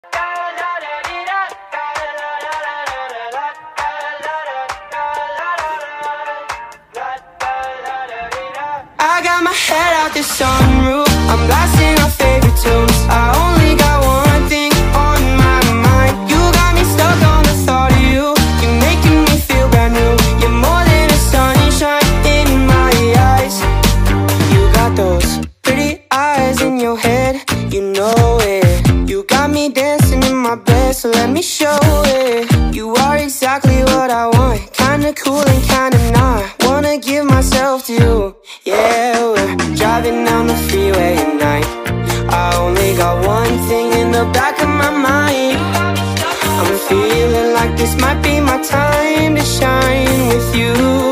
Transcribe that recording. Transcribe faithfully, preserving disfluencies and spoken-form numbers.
I got my head out the sunroof, I'm blasting our favorite tunes. I only got one thing on my mind. You got me stuck on the thought of you. You're making me feel brand new. You're more than a sunshine in my eyes. You got those pretty eyes in your head, you know it. You got me dancing in my bed, so let me show it. You are exactly what I want, kinda cool and kinda not. Wanna give myself to you. Yeah, we're driving down the freeway at night. I only got one thing in the back of my mind. I'm feeling like this might be my time to shine with you.